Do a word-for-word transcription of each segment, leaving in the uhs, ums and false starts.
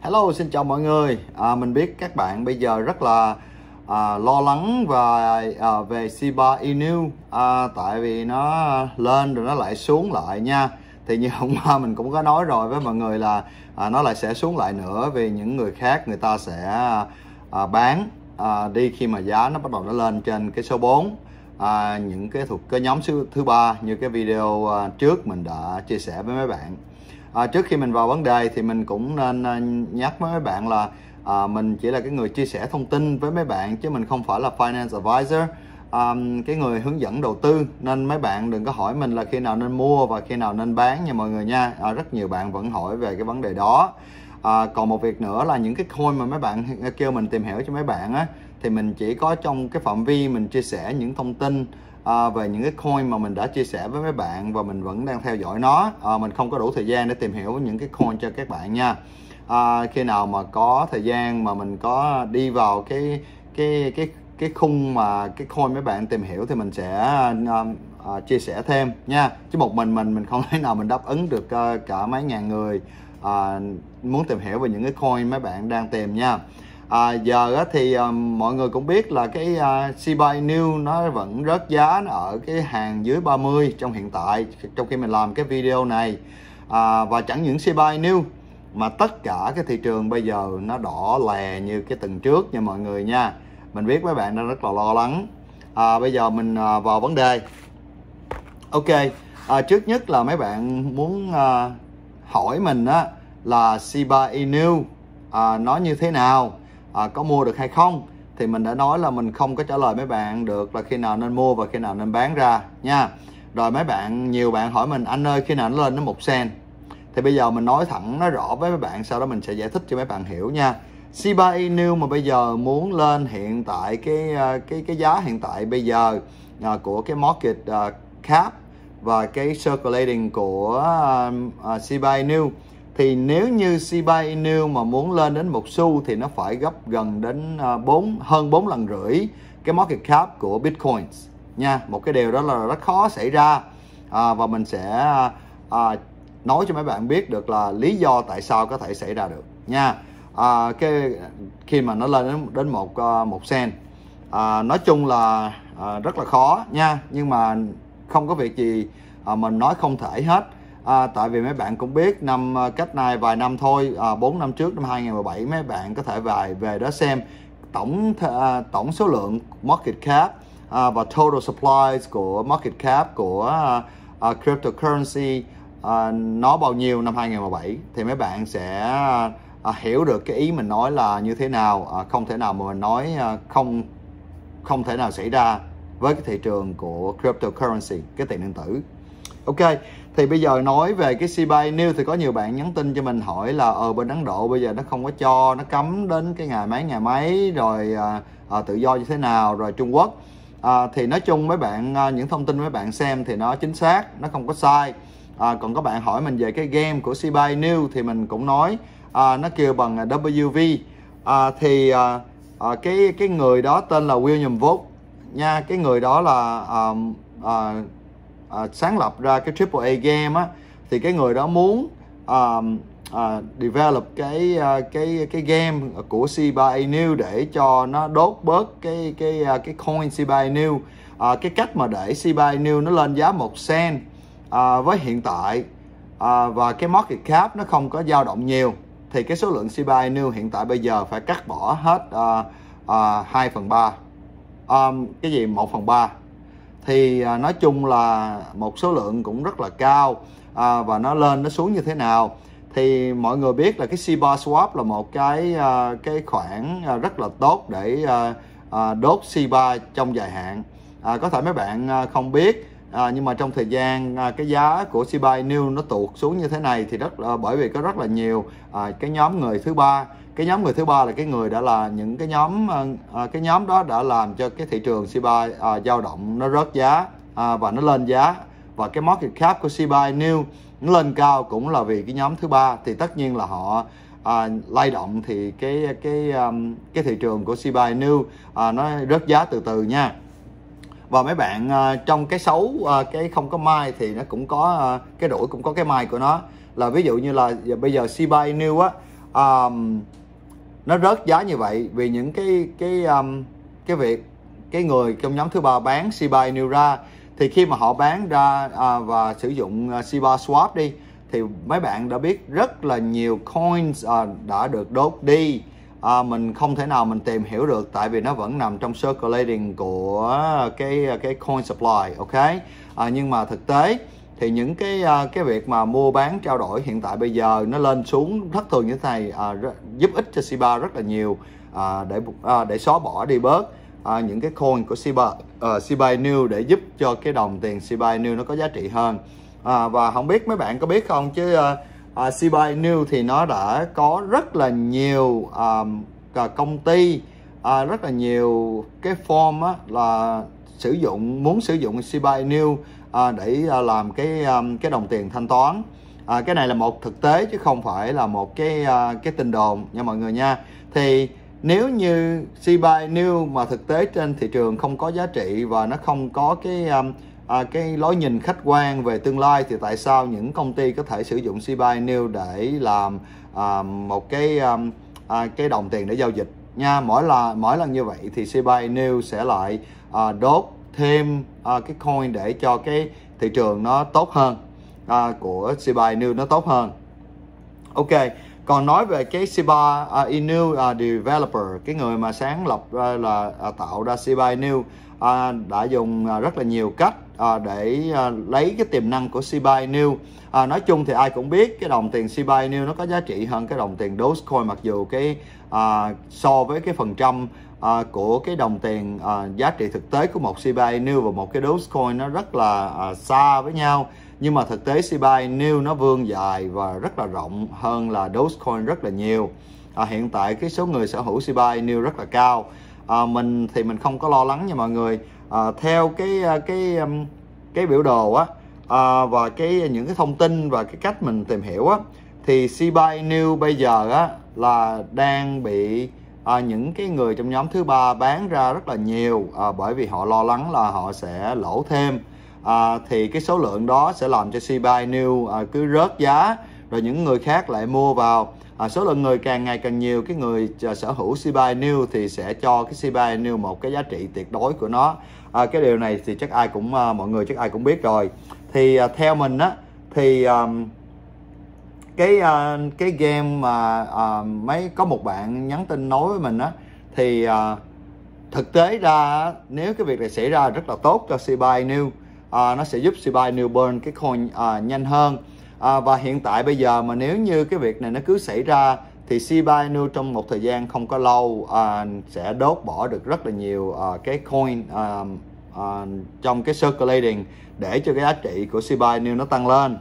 Hello, xin chào mọi người. À, mình biết các bạn bây giờ rất là à, lo lắng và à, về Shiba Inu à, tại vì nó lên rồi nó lại xuống lại nha. Thì như hôm qua mình cũng có nói rồi với mọi người là à, nó lại sẽ xuống lại nữa vì những người khác người ta sẽ à, bán à, đi khi mà giá nó bắt đầu nó lên trên cái số bốn. À, những cái thuộc cái nhóm thứ, thứ ba như cái video à, trước mình đã chia sẻ với mấy bạn. À, trước khi mình vào vấn đề thì mình cũng nên uh, nhắc với mấy bạn là uh, mình chỉ là cái người chia sẻ thông tin với mấy bạn chứ mình không phải là finance advisor, um, cái người hướng dẫn đầu tư, nên mấy bạn đừng có hỏi mình là khi nào nên mua và khi nào nên bán nha mọi người nha. À, rất nhiều bạn vẫn hỏi về cái vấn đề đó. À, còn một việc nữa là những cái coin mà mấy bạn kêu mình tìm hiểu cho mấy bạn á, thì mình chỉ có trong cái phạm vi mình chia sẻ những thông tin À, về những cái coin mà mình đã chia sẻ với mấy bạn và mình vẫn đang theo dõi nó. À, mình không có đủ thời gian để tìm hiểu những cái coin cho các bạn nha. À, khi nào mà có thời gian mà mình có đi vào cái cái cái cái khung mà cái coin mấy bạn tìm hiểu thì mình sẽ uh, uh, chia sẻ thêm nha. Chứ một mình mình mình không thể nào mình đáp ứng được uh, cả mấy ngàn người uh, muốn tìm hiểu về những cái coin mấy bạn đang tìm nha. À, giờ thì uh, mọi người cũng biết là cái uh, Shiba Inu nó vẫn rớt giá, nó ở cái hàng dưới ba mươi trong hiện tại trong khi mình làm cái video này. À, và chẳng những Shiba Inu mà tất cả cái thị trường bây giờ nó đỏ lè như cái tuần trước nha mọi người nha. Mình biết mấy bạn đang rất là lo lắng. À, bây giờ mình uh, vào vấn đề. Ok, à, trước nhất là mấy bạn muốn uh, hỏi mình á là Shiba Inu uh, nó như thế nào, À, có mua được hay không. Thì mình đã nói là mình không có trả lời mấy bạn được là khi nào nên mua và khi nào nên bán ra nha. Rồi mấy bạn, nhiều bạn hỏi mình anh ơi khi nào nó lên nó một sen. Thì bây giờ mình nói thẳng nó rõ với mấy bạn, sau đó mình sẽ giải thích cho mấy bạn hiểu nha. Shiba Inu mà bây giờ muốn lên hiện tại cái cái cái giá hiện tại bây giờ uh, của cái market uh, cap và cái circulating của uh, uh, Shiba Inu, thì nếu như Shiba Inu mà muốn lên đến một xu thì nó phải gấp gần đến bốn hơn bốn lần rưỡi cái market cap của Bitcoin nha. Một cái điều đó là rất khó xảy ra. À, và mình sẽ à, nói cho mấy bạn biết được là lý do tại sao có thể xảy ra được nha. À, cái khi mà nó lên đến, đến một một sen, à, nói chung là à, rất là khó nha, nhưng mà không có việc gì à, mình nói không thể hết. À, tại vì mấy bạn cũng biết năm cách này vài năm thôi, à, bốn năm trước năm hai nghìn không trăm mười bảy mấy bạn có thể về về đó xem tổng à, tổng số lượng market cap à, và total supplies của market cap của à, à, cryptocurrency à, nó bao nhiêu năm hai nghìn không trăm mười bảy, thì mấy bạn sẽ à, hiểu được cái ý mình nói là như thế nào. À, không thể nào mà mình nói à, không không thể nào xảy ra với cái thị trường của cryptocurrency, cái tiền điện tử. Ok, thì bây giờ nói về cái Shiba Inu thì có nhiều bạn nhắn tin cho mình hỏi là ở bên Ấn Độ bây giờ nó không có cho, nó cấm đến cái ngày mấy ngày mấy rồi à, à, tự do như thế nào, rồi Trung Quốc. À, thì nói chung mấy bạn à, những thông tin mấy bạn xem thì nó chính xác, nó không có sai. À, còn các bạn hỏi mình về cái game của Shiba Inu thì mình cũng nói à, nó kêu bằng W V. À, thì à, à, cái cái người đó tên là William Vogt nha. Cái người đó là à, à, À, sáng lập ra cái triple A game á, thì cái người đó muốn uh, uh, develop cái uh, cái cái game của Shiba Inu để cho nó đốt bớt cái cái uh, cái coin Shiba Inu. Uh, cái cách mà để Shiba Inu nó lên giá một sen uh, với hiện tại uh, và cái market cap nó không có dao động nhiều, thì cái số lượng Shiba Inu hiện tại bây giờ phải cắt bỏ hết uh, uh, hai phần ba, um, cái gì một phần ba. Thì à, nói chung là một số lượng cũng rất là cao. À, và nó lên nó xuống như thế nào thì mọi người biết là cái Shiba Swap là một cái à, cái khoản à, rất là tốt để à, à, đốt Shiba trong dài hạn. À, có thể mấy bạn à, không biết, à, nhưng mà trong thời gian à, cái giá của Shiba Inu nó tụt xuống như thế này thì rất là, bởi vì có rất là nhiều à, cái nhóm người thứ ba. Cái nhóm người thứ ba là cái người đã là những cái nhóm à, cái nhóm đó đã làm cho cái thị trường Shiba à, dao động, nó rớt giá à, và nó lên giá, và cái market cap của Shiba Inu nó lên cao cũng là vì cái nhóm thứ ba. Thì tất nhiên là họ à, lay động thì cái cái um, cái thị trường của Shiba Inu à, nó rớt giá từ từ nha. Và mấy bạn à, trong cái xấu à, cái không có mai thì nó cũng có à, cái rủi cũng có cái mai của nó. Là ví dụ như là bây giờ Shiba Inu á um, nó rớt giá như vậy vì những cái cái um, cái việc cái người trong nhóm thứ ba bán Shiba Inu ra. Thì khi mà họ bán ra à, và sử dụng uh, Shiba Swap đi, thì mấy bạn đã biết rất là nhiều coins à, đã được đốt đi. À, mình không thể nào mình tìm hiểu được tại vì nó vẫn nằm trong circulating của cái cái coin supply, ok. À, nhưng mà thực tế thì những cái cái việc mà mua bán trao đổi hiện tại bây giờ nó lên xuống thất thường như thế này à, giúp ích cho Shiba rất là nhiều à, để à, để xóa bỏ đi bớt à, những cái coin của Shiba uh, Shiba Inu để giúp cho cái đồng tiền Shiba Inu nó có giá trị hơn. À, và không biết mấy bạn có biết không chứ uh, uh, Shiba Inu thì nó đã có rất là nhiều uh, công ty, uh, rất là nhiều cái form á, là sử dụng muốn sử dụng Shiba Inu uh, để uh, làm cái um, cái đồng tiền thanh toán. Uh, cái này là một thực tế chứ không phải là một cái uh, cái tin đồn nha mọi người nha. Thì nếu như Shiba Inu mà thực tế trên thị trường không có giá trị và nó không có cái um, À, cái lối nhìn khách quan về tương lai, thì tại sao những công ty có thể sử dụng Shiba Inu để làm à, một cái um, à, cái đồng tiền để giao dịch nha. Mỗi là mỗi lần như vậy thì Shiba Inu sẽ lại à, đốt thêm à, cái coin để cho cái thị trường nó tốt hơn, à, của Shiba Inu nó tốt hơn. Ok, còn nói về cái Shiba uh, Inu uh, developer, cái người mà sáng lập uh, là uh, tạo ra Shiba Inu uh, đã dùng uh, rất là nhiều cách uh, để uh, lấy cái tiềm năng của Shiba Inu. Uh, nói chung thì ai cũng biết cái đồng tiền Shiba Inu nó có giá trị hơn cái đồng tiền Dogecoin, mặc dù cái uh, so với cái phần trăm uh, của cái đồng tiền uh, giá trị thực tế của một Shiba Inu và một cái Dogecoin nó rất là uh, xa với nhau. Nhưng mà thực tế Shiba Inu nó vươn dài và rất là rộng hơn là Dogecoin rất là nhiều. À, hiện tại cái số người sở hữu Shiba Inu rất là cao. À, mình thì mình không có lo lắng nha mọi người. À, theo cái cái cái biểu đồ á, à, và cái những cái thông tin và cái cách mình tìm hiểu á, thì Shiba Inu bây giờ á là đang bị à, những cái người trong nhóm thứ ba bán ra rất là nhiều, à, bởi vì họ lo lắng là họ sẽ lỗ thêm. À, thì cái số lượng đó sẽ làm cho Shiba Inu à, cứ rớt giá, rồi những người khác lại mua vào. À, số lượng người càng ngày càng nhiều, cái người à, sở hữu Shiba Inu thì sẽ cho cái Shiba Inu một cái giá trị tuyệt đối của nó. À, cái điều này thì chắc ai cũng à, mọi người chắc ai cũng biết rồi. Thì à, theo mình á thì à, cái à, cái game mà à, mấy có một bạn nhắn tin nói với mình á, thì à, thực tế ra nếu cái việc này xảy ra rất là tốt cho Shiba Inu. À, nó sẽ giúp Shiba Inu burn cái coin à, nhanh hơn. À, và hiện tại bây giờ mà nếu như cái việc này nó cứ xảy ra thì Shiba Inu trong một thời gian không có lâu à, sẽ đốt bỏ được rất là nhiều à, cái coin à, à, trong cái circulating để cho cái giá trị của Shiba Inu nó tăng lên.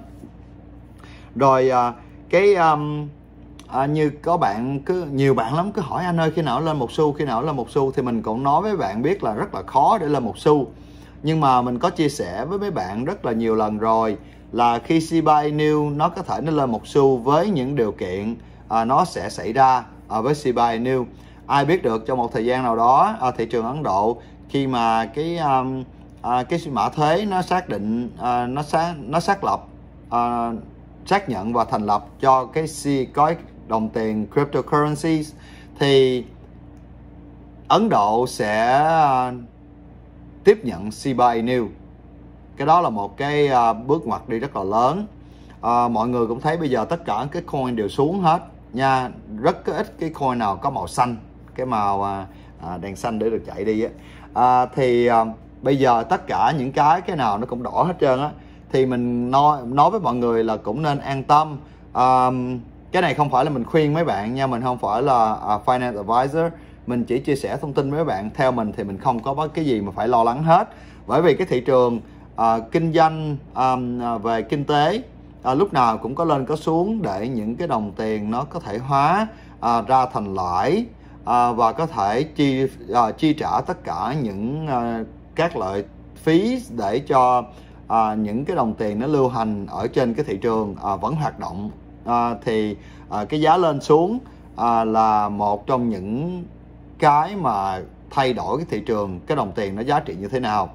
Rồi à, cái um, à, như có bạn cứ nhiều bạn lắm cứ hỏi anh ơi khi nào lên một xu, khi nào lên một xu, thì mình cũng nói với bạn biết là rất là khó để lên một xu. Nhưng mà mình có chia sẻ với mấy bạn rất là nhiều lần rồi là khi Shiba Inu nó có thể nó lên một xu với những điều kiện à, nó sẽ xảy ra à, với Shiba Inu. Ai biết được trong một thời gian nào đó à, thị trường Ấn Độ khi mà cái um, à, cái mã thuế nó xác định à, nó xác nó xác lập à, xác nhận và thành lập cho cái gói đồng tiền cryptocurrencies, thì Ấn Độ sẽ tiếp nhận Shiba Inu. Cái đó là một cái uh, bước ngoặt đi rất là lớn. Uh, mọi người cũng thấy bây giờ tất cả cái coin đều xuống hết nha, rất có ít cái coin nào có màu xanh, cái màu uh, đèn xanh để được chạy đi á. Uh, thì uh, bây giờ tất cả những cái cái nào nó cũng đỏ hết trơn á, thì mình nói nói với mọi người là cũng nên an tâm. Uh, cái này không phải là mình khuyên mấy bạn nha, mình không phải là uh, finance advisor, mình chỉ chia sẻ thông tin với các bạn. Theo mình thì mình không có bất cái gì mà phải lo lắng hết, bởi vì cái thị trường à, kinh doanh à, về kinh tế à, lúc nào cũng có lên có xuống, để những cái đồng tiền nó có thể hóa à, ra thành lãi à, và có thể chi à, chi trả tất cả những à, các loại phí để cho à, những cái đồng tiền nó lưu hành ở trên cái thị trường à, vẫn hoạt động. À, thì à, cái giá lên xuống à, là một trong những cái mà thay đổi cái thị trường, cái đồng tiền nó giá trị như thế nào.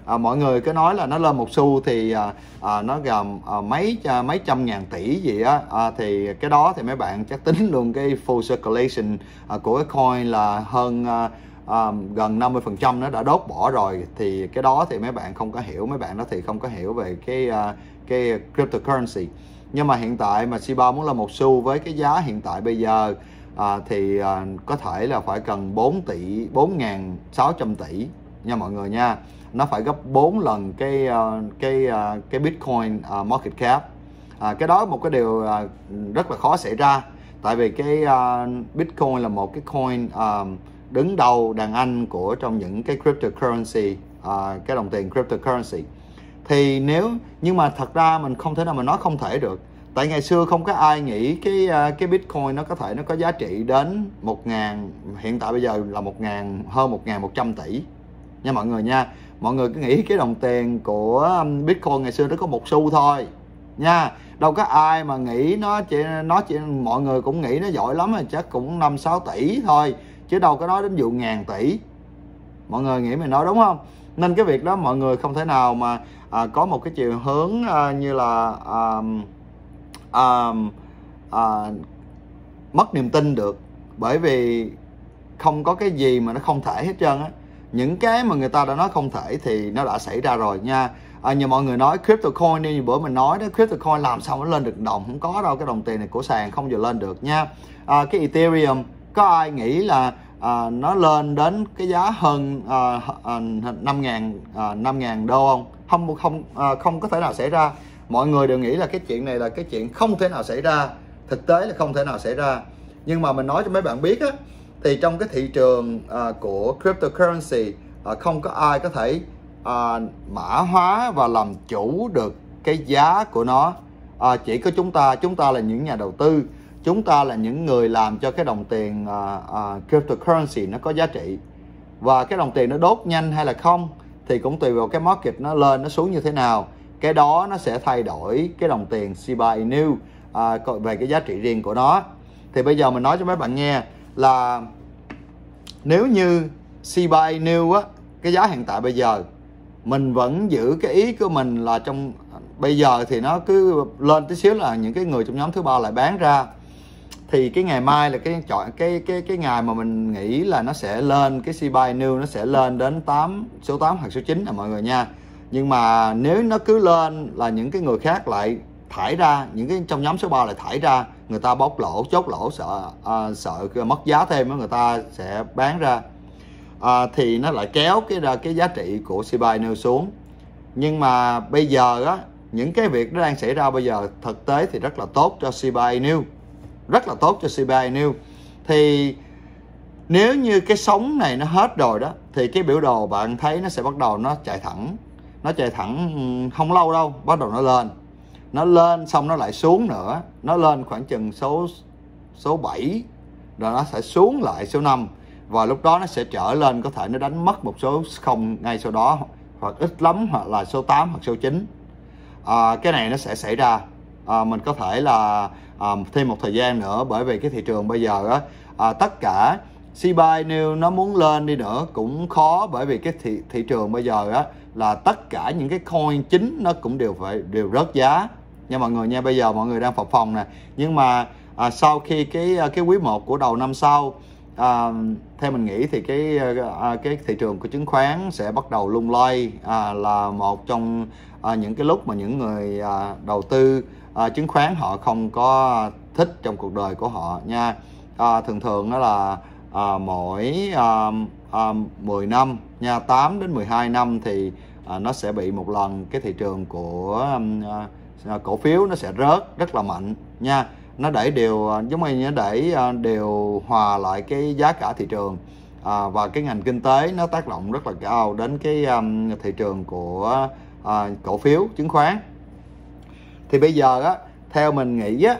à, mọi người cứ nói là nó lên một xu thì à, à, nó gồm à, mấy à, mấy trăm ngàn tỷ gì á, à, thì cái đó thì mấy bạn chắc tính luôn cái full circulation à, của cái coin là hơn à, à, gần năm mươi phần trăm nó đã đốt bỏ rồi. Thì cái đó thì mấy bạn không có hiểu, mấy bạn đó thì không có hiểu về cái à, cái cryptocurrency. Nhưng mà hiện tại mà Shiba muốn lên một xu với cái giá hiện tại bây giờ à, thì à, có thể là phải cần bốn tỷ, bốn nghìn sáu trăm tỷ nha mọi người nha. Nó phải gấp bốn lần cái uh, cái uh, cái Bitcoin uh, market cap. À, cái đó một cái điều uh, rất là khó xảy ra, tại vì cái uh, Bitcoin là một cái coin uh, đứng đầu đàn anh của trong những cái cryptocurrency, uh, cái đồng tiền cryptocurrency. Thì nếu nhưng mà thật ra mình không thể nào mà nói không thể được, tại ngày xưa không có ai nghĩ cái uh, cái Bitcoin nó có thể nó có giá trị đến một ngàn, hiện tại bây giờ là một ngàn, hơn một nghìn một trăm tỷ nha mọi người nha. Mọi người cứ nghĩ cái đồng tiền của Bitcoin ngày xưa nó có một xu thôi nha, đâu có ai mà nghĩ nó chỉ nó chỉ mọi người cũng nghĩ nó giỏi lắm rồi chắc cũng năm sáu tỷ thôi, chứ đâu có nói đến vụ ngàn tỷ. Mọi người nghĩ mình nói đúng không? Nên cái việc đó mọi người không thể nào mà à, có một cái chiều hướng à, như là à, à, à, mất niềm tin được, bởi vì không có cái gì mà nó không thể hết trơn á. Những cái mà người ta đã nói không thể thì nó đã xảy ra rồi nha. À, như mọi người nói crypto coin như bữa mình nói đó, crypto coin làm sao nó lên được đồng, không có đâu, cái đồng tiền này của sàn không giờ lên được nha. À, cái Ethereum có ai nghĩ là à, nó lên đến cái giá hơn à, à, năm ngàn à, năm ngàn đô không? Không không à, không có thể nào xảy ra. Mọi người đều nghĩ là cái chuyện này là cái chuyện không thể nào xảy ra, thực tế là không thể nào xảy ra. Nhưng mà mình nói cho mấy bạn biết á, thì trong cái thị trường uh, của cryptocurrency uh, không có ai có thể uh, mã hóa và làm chủ được cái giá của nó. Uh, chỉ có chúng ta, chúng ta là những nhà đầu tư, chúng ta là những người làm cho cái đồng tiền uh, uh, cryptocurrency nó có giá trị. Và cái đồng tiền nó đốt nhanh hay là không thì cũng tùy vào cái market nó lên nó xuống như thế nào. Cái đó nó sẽ thay đổi cái đồng tiền Shiba Inu uh, về cái giá trị riêng của nó. Thì bây giờ mình nói cho mấy bạn nghe là nếu như Shiba Inu á, cái giá hiện tại bây giờ mình vẫn giữ cái ý của mình là trong bây giờ thì nó cứ lên tí xíu là những cái người trong nhóm thứ ba lại bán ra, thì cái ngày mai là cái chọn cái cái cái ngày mà mình nghĩ là nó sẽ lên, cái Shiba Inu nó sẽ lên đến tám, số tám hoặc số chín là mọi người nha. Nhưng mà nếu nó cứ lên là những cái người khác lại thải ra, những cái trong nhóm số ba lại thải ra, người ta bóc lỗ, chốt lỗ, sợ à, sợ mất giá thêm, người ta sẽ bán ra, à, thì nó lại kéo cái cái giá trị của Shiba Inu xuống. Nhưng mà bây giờ á, những cái việc nó đang xảy ra bây giờ thực tế thì rất là tốt cho Shiba Inu, rất là tốt cho Shiba Inu. Thì nếu như cái sóng này nó hết rồi đó, thì cái biểu đồ bạn thấy nó sẽ bắt đầu nó chạy thẳng, nó chạy thẳng không lâu đâu, bắt đầu nó lên, nó lên xong nó lại xuống nữa, nó lên khoảng chừng số số bảy rồi nó sẽ xuống lại số năm, và lúc đó nó sẽ trở lên, có thể nó đánh mất một số không ngay sau đó, hoặc ít lắm hoặc là số tám hoặc số chín. À, cái này nó sẽ xảy ra. À, mình có thể là à, thêm một thời gian nữa, bởi vì cái thị trường bây giờ á, à, tất cả Shiba Inu nó muốn lên đi nữa cũng khó, bởi vì cái thị thị trường bây giờ á là tất cả những cái coin chính nó cũng đều phải đều rớt giá nha mọi người nha. Bây giờ mọi người đang phập phồng nè, nhưng mà à, sau khi cái cái quý một của đầu năm sau, à, theo mình nghĩ thì cái à, cái thị trường của chứng khoán sẽ bắt đầu lung lay, à, là một trong à, những cái lúc mà những người à, đầu tư à, chứng khoán họ không có thích trong cuộc đời của họ nha. À, thường thường đó là à, mỗi à, à, mười năm nha, tám đến mười hai năm thì à, nó sẽ bị một lần cái thị trường của à, cổ phiếu nó sẽ rớt rất là mạnh nha. Nó để điều giống như nó để điều hòa lại cái giá cả thị trường, à, và cái ngành kinh tế nó tác động rất là cao đến cái um, thị trường của à, cổ phiếu chứng khoán. Thì bây giờ á, theo mình nghĩ á,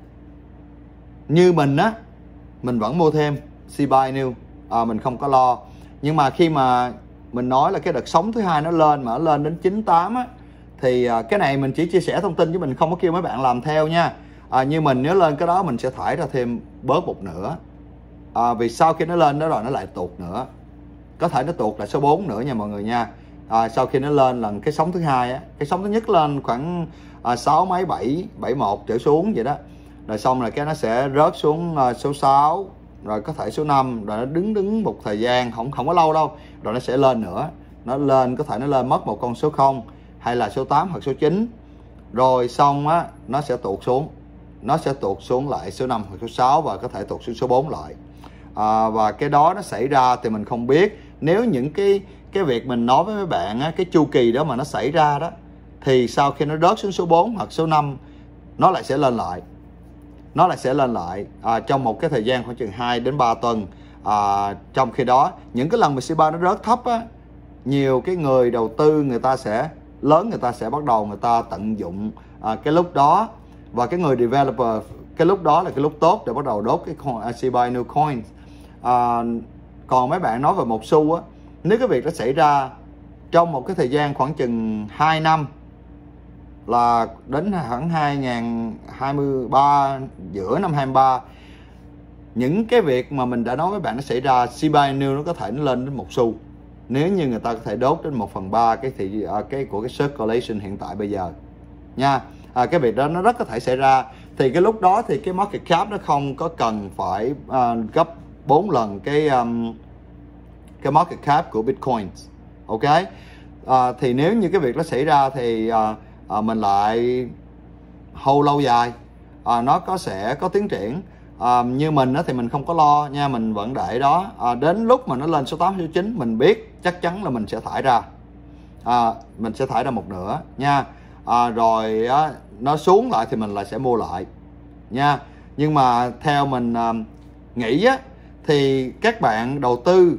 như mình á, mình vẫn mua thêm Shiba Inu, à, mình không có lo. Nhưng mà khi mà mình nói là cái đợt sóng thứ hai nó lên mà nó lên đến chín tám á, thì à, cái này mình chỉ chia sẻ thông tin chứ mình không có kêu mấy bạn làm theo nha. À, như mình nếu lên cái đó mình sẽ thải ra thêm bớt một nửa, à, vì sau khi nó lên đó rồi nó lại tụt nữa, có thể nó tụt lại số bốn nữa nha mọi người nha. à, sau khi nó lên lần cái sóng thứ hai á, cái sóng thứ nhất lên khoảng à, sáu mấy bảy bảy một trở xuống vậy đó, rồi xong rồi cái nó sẽ rớt xuống à, số sáu, rồi có thể số năm, rồi nó đứng đứng một thời gian không không có lâu đâu, rồi nó sẽ lên nữa, nó lên có thể nó lên mất một con số không hay là số tám hoặc số chín, rồi xong á nó sẽ tụt xuống, nó sẽ tụt xuống lại số năm hoặc số sáu và có thể tụt xuống số bốn lại. À, và cái đó nó xảy ra thì mình không biết. Nếu những cái cái việc mình nói với mấy bạn á, cái chu kỳ đó mà nó xảy ra đó, thì sau khi nó rớt xuống số bốn hoặc số năm, nó lại sẽ lên lại, nó lại sẽ lên lại à, trong một cái thời gian khoảng chừng hai đến ba tuần. À, trong khi đó những cái lần mà xê ba nó rớt thấp á, nhiều cái người đầu tư người ta sẽ lớn, người ta sẽ bắt đầu người ta tận dụng à, cái lúc đó, và cái người developer cái lúc đó là cái lúc tốt để bắt đầu đốt cái coin, Shiba Inu coin. À, còn mấy bạn nói về một xu á, nếu cái việc đó xảy ra trong một cái thời gian khoảng chừng hai năm, là đến khoảng hai không hai ba, giữa năm hai ba, những cái việc mà mình đã nói với bạn nó xảy ra, Shiba Inu nó có thể nó lên đến một xu, nếu như người ta có thể đốt đến một phần ba cái thị cái của cái circulation hiện tại bây giờ nha. À, cái việc đó nó rất có thể xảy ra, thì cái lúc đó thì cái market cap nó không có cần phải uh, gấp bốn lần cái um, cái market cap của Bitcoin. Ok, à, thì nếu như cái việc nó xảy ra thì à, à, mình lại hold lâu dài, à, nó có sẽ có tiến triển. À, như mình đó thì mình không có lo nha, mình vẫn để đó, à, đến lúc mà nó lên số tám số chín mình biết chắc chắn là mình sẽ thải ra, à, mình sẽ thải ra một nửa nha. À, rồi á, nó xuống lại thì mình lại sẽ mua lại nha. Nhưng mà theo mình à, nghĩ á, thì các bạn đầu tư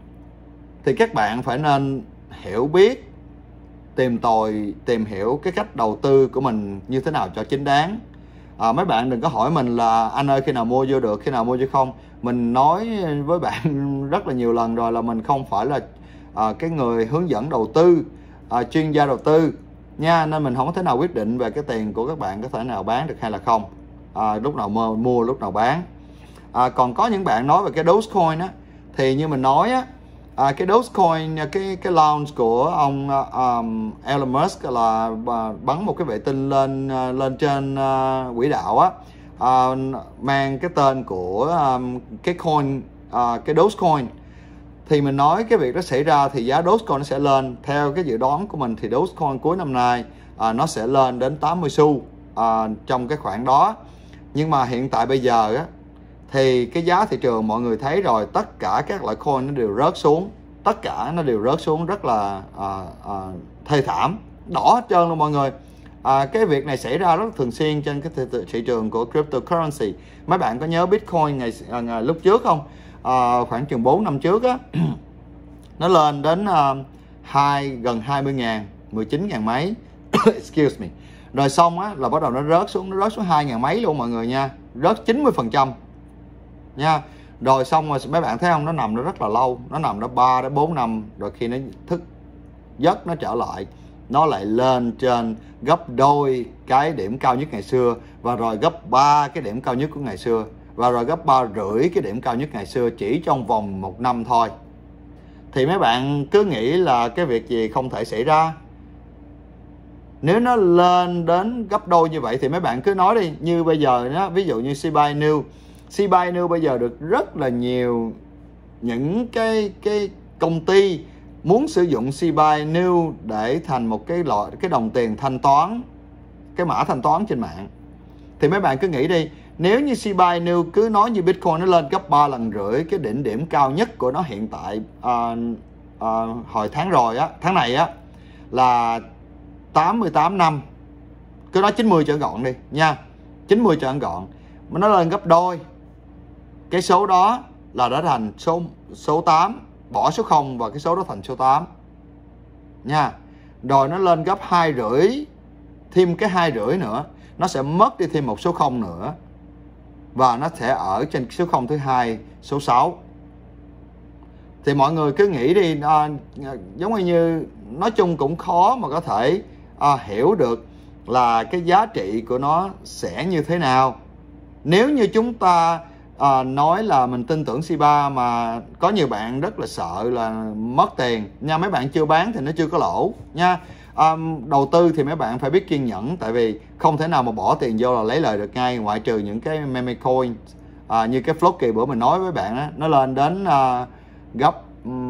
thì các bạn phải nên hiểu biết, tìm tòi, tìm hiểu cái cách đầu tư của mình như thế nào cho chính đáng. À, mấy bạn đừng có hỏi mình là anh ơi khi nào mua vô được, khi nào mua vô không. Mình nói với bạn rất là nhiều lần rồi là mình không phải là à, cái người hướng dẫn đầu tư, à, chuyên gia đầu tư nha, nên mình không có thể nào quyết định về cái tiền của các bạn có thể nào bán được hay là không, à, lúc nào mua, mua lúc nào bán. À, còn có những bạn nói về cái Dogecoin á, thì như mình nói á, à, cái Dogecoin, cái cái launch của ông um, Elon Musk là uh, bắn một cái vệ tinh lên uh, lên trên uh, quỹ đạo á, uh, mang cái tên của um, cái coin, uh, cái Dogecoin. Thì mình nói cái việc đó xảy ra thì giá Dogecoin nó sẽ lên. Theo cái dự đoán của mình thì Dogecoin cuối năm nay uh, nó sẽ lên đến tám mươi xu uh, trong cái khoảng đó. Nhưng mà hiện tại bây giờ á, thì cái giá thị trường mọi người thấy rồi, tất cả các loại coin nó đều rớt xuống, tất cả nó đều rớt xuống rất là à, à, thê thảm, đỏ hết trơn luôn mọi người. À, cái việc này xảy ra rất thường xuyên trên cái thị, thị trường của cryptocurrency. Mấy bạn có nhớ Bitcoin ngày, à, ngày lúc trước không? À, khoảng chừng bốn năm trước á, nó lên đến uh, hai, gần hai mươi ngàn, mười chín ngàn mấy excuse me. Rồi xong á là bắt đầu nó rớt xuống, nó rớt xuống hai ngàn mấy luôn mọi người nha, rớt chín mươi phần trăm nha. Rồi xong rồi mấy bạn thấy không, nó nằm đó rất là lâu, nó nằm đó ba đến bốn năm, rồi khi nó thức giấc nó trở lại, nó lại lên trên gấp đôi cái điểm cao nhất ngày xưa, và rồi gấp ba cái điểm cao nhất của ngày xưa, và rồi gấp ba rưỡi cái điểm cao nhất ngày xưa chỉ trong vòng một năm thôi. Thì mấy bạn cứ nghĩ là cái việc gì không thể xảy ra. Nếu nó lên đến gấp đôi như vậy thì mấy bạn cứ nói đi, như bây giờ đó, ví dụ như Shiba Inu Shiba Inu bây giờ được rất là nhiều những cái cái công ty muốn sử dụng Shiba Inu để thành một cái loại cái đồng tiền thanh toán, cái mã thanh toán trên mạng. Thì mấy bạn cứ nghĩ đi, nếu như Shiba Inu cứ nói như Bitcoin nó lên gấp ba lần rưỡi cái đỉnh điểm cao nhất của nó hiện tại uh, uh, hồi tháng rồi á, tháng này á là tám mươi tám năm, cứ nói chín mươi cho gọn đi nha, chín mươi cho gọn, mà nó lên gấp đôi cái số đó là đã thành số số tám, bỏ số không và cái số đó thành số tám nha. Rồi nó lên gấp hai rưỡi, thêm cái hai rưỡi nữa, nó sẽ mất đi thêm một số không nữa, và nó sẽ ở trên số không thứ hai, số sáu. Thì mọi người cứ nghĩ đi, à, giống như nói chung cũng khó mà có thể à, hiểu được là cái giá trị của nó sẽ như thế nào. Nếu như chúng ta à, nói là mình tin tưởng xê ba mà có nhiều bạn rất là sợ là mất tiền nha. Mấy bạn chưa bán thì nó chưa có lỗ nha. À, đầu tư thì mấy bạn phải biết kiên nhẫn, tại vì không thể nào mà bỏ tiền vô là lấy lời được ngay, ngoại trừ những cái meme coin à, như cái Floki bữa mình nói với bạn đó, nó lên đến uh, gấp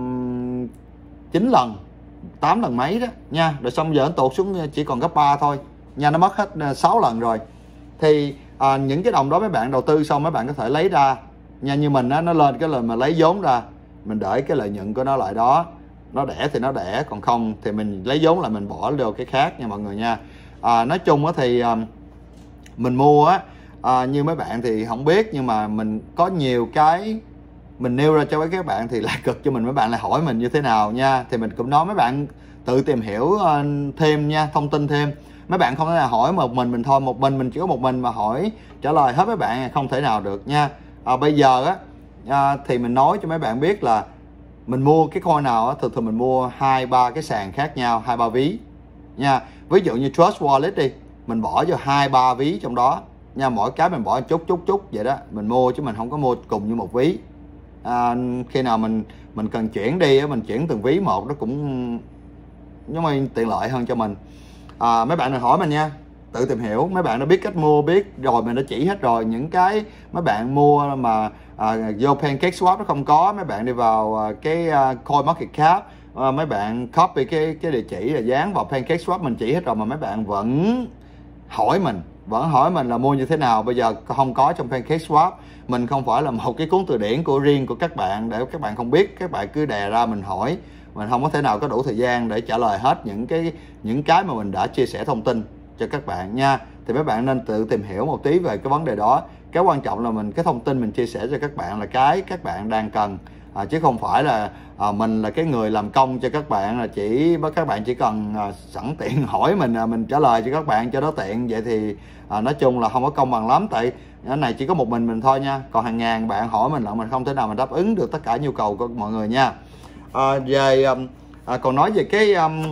um, chín lần, tám lần mấy đó nha, rồi xong giờ nó tụt xuống chỉ còn gấp ba thôi nha, nó mất hết sáu lần rồi. Thì à, những cái đồng đó mấy bạn đầu tư xong mấy bạn có thể lấy ra nha, như mình á, nó lên cái lời mà lấy vốn ra, mình để cái lợi nhuận của nó lại đó, nó đẻ thì nó đẻ, còn không thì mình lấy vốn lại mình bỏ vô cái khác nha mọi người nha. À, nói chung á thì à, mình mua á à, như mấy bạn thì không biết, nhưng mà mình có nhiều cái mình nêu ra cho các bạn thì lại cực cho mình, mấy bạn lại hỏi mình như thế nào nha, thì mình cũng nói mấy bạn tự tìm hiểu uh, thêm nha, thông tin thêm. Mấy bạn không thể nào hỏi một mình mình thôi, một mình mình chỉ có một mình mà hỏi trả lời hết mấy bạn không thể nào được nha. À, bây giờ á à, thì mình nói cho mấy bạn biết là mình mua cái coin nào á, thường thường mình mua hai ba cái sàn khác nhau, hai ba ví nha. Ví dụ như Trust Wallet đi, mình bỏ vô hai ba ví trong đó nha, mỗi cái mình bỏ chút chút chút vậy đó mình mua, chứ mình không có mua cùng như một ví. À, khi nào mình mình cần chuyển đi á, mình chuyển từng ví một, nó cũng nhưng mà tiện lợi hơn cho mình. À, mấy bạn đừng hỏi mình nha, tự tìm hiểu, mấy bạn đã biết cách mua biết rồi, mình đã chỉ hết rồi. Những cái mấy bạn mua mà à, vô PancakeSwap nó không có, mấy bạn đi vào à, cái à, CoinMarketCap, à, mấy bạn copy cái cái địa chỉ là dán vào PancakeSwap, mình chỉ hết rồi mà mấy bạn vẫn hỏi mình, vẫn hỏi mình là mua như thế nào. Bây giờ không có trong PancakeSwap, mình không phải là một cái cuốn từ điển của riêng của các bạn để các bạn không biết, các bạn cứ đè ra mình hỏi, mình không có thể nào có đủ thời gian để trả lời hết những cái những cái mà mình đã chia sẻ thông tin cho các bạn nha. Thì mấy bạn nên tự tìm hiểu một tí về cái vấn đề đó. Cái quan trọng là mình cái thông tin mình chia sẻ cho các bạn là cái các bạn đang cần, à, chứ không phải là à, mình là cái người làm công cho các bạn, là chỉ các bạn chỉ cần à, sẵn tiện hỏi mình, à, mình trả lời cho các bạn cho nó tiện. Vậy thì à, nói chung là không có công bằng lắm, tại cái này chỉ có một mình mình thôi nha, còn hàng ngàn bạn hỏi mình là mình không thể nào mình đáp ứng được tất cả nhu cầu của mọi người nha. À, về à, còn nói về cái um,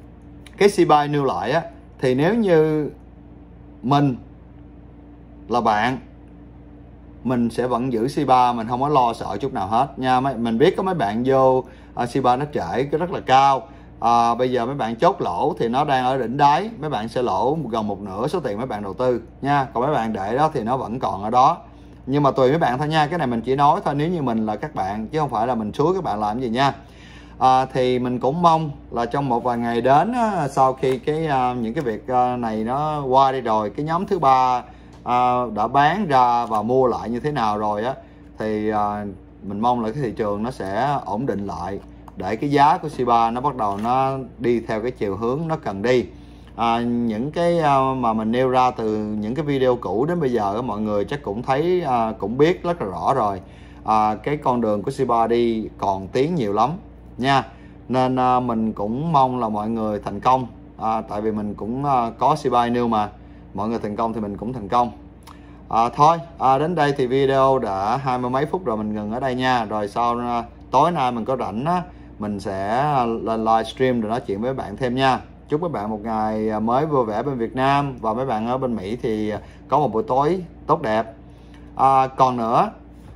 cái Shiba Inu lại á, thì nếu như mình là bạn, mình sẽ vẫn giữ Shiba, mình không có lo sợ chút nào hết nha. Mình biết có mấy bạn vô uh, Shiba nó trễ rất là cao, à, bây giờ mấy bạn chốt lỗ thì nó đang ở đỉnh đáy, mấy bạn sẽ lỗ gần một nửa số tiền mấy bạn đầu tư nha. Còn mấy bạn để đó thì nó vẫn còn ở đó, nhưng mà tùy mấy bạn thôi nha, cái này mình chỉ nói thôi nếu như mình là các bạn, chứ không phải là mình xúi các bạn làm gì nha. À, thì mình cũng mong là trong một vài ngày đến á, sau khi cái uh, những cái việc uh, này nó qua đi rồi, cái nhóm thứ ba uh, đã bán ra và mua lại như thế nào rồi á, thì uh, mình mong là cái thị trường nó sẽ ổn định lại, để cái giá của Shiba nó bắt đầu nó đi theo cái chiều hướng nó cần đi. À, những cái uh, mà mình nêu ra từ những cái video cũ đến bây giờ, mọi người chắc cũng thấy uh, cũng biết rất là rõ rồi. À, cái con đường của Shiba đi còn tiến nhiều lắm nha, nên uh, mình cũng mong là mọi người thành công, à, tại vì mình cũng uh, có Shiba Inu mà, mọi người thành công thì mình cũng thành công. À, thôi à, đến đây thì video đã hai mươi mấy phút rồi, mình ngừng ở đây nha. Rồi sau uh, tối nay mình có rảnh á, mình sẽ lên livestream rồi nói chuyện với bạn thêm nha. Chúc các bạn một ngày mới vui vẻ bên Việt Nam, và mấy bạn ở bên Mỹ thì có một buổi tối tốt đẹp. À, còn nữa,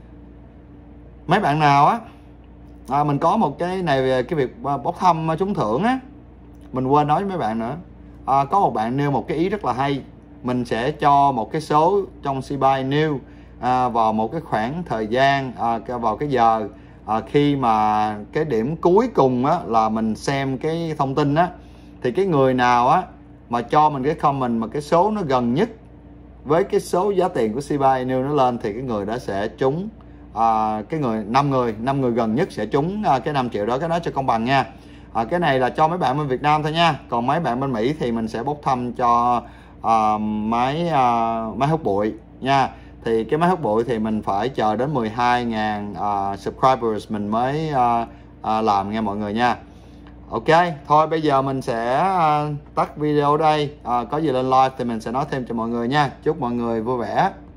mấy bạn nào á, à, mình có một cái này về cái việc bốc thăm trúng thưởng á, mình quên nói với mấy bạn nữa. À, có một bạn nêu một cái ý rất là hay, mình sẽ cho một cái số trong Shiba Inu à, vào một cái khoảng thời gian, à, vào cái giờ à, khi mà cái điểm cuối cùng á, là mình xem cái thông tin á, thì cái người nào á mà cho mình cái comment mà cái số nó gần nhất với cái số giá tiền của Shiba Inu nó lên, thì cái người đó sẽ trúng, à, cái người năm người năm người gần nhất sẽ trúng à, cái năm triệu đó. Cái đó cho công bằng nha. À, cái này là cho mấy bạn bên Việt Nam thôi nha, còn mấy bạn bên Mỹ thì mình sẽ bốc thăm cho à, máy à, máy hút bụi nha. Thì cái máy hút bụi thì mình phải chờ đến mười hai nghìn uh, subscribers mình mới uh, uh, làm nha mọi người nha. Ok, thôi bây giờ mình sẽ uh, tắt video đây. Uh, có gì lên live thì mình sẽ nói thêm cho mọi người nha. Chúc mọi người vui vẻ.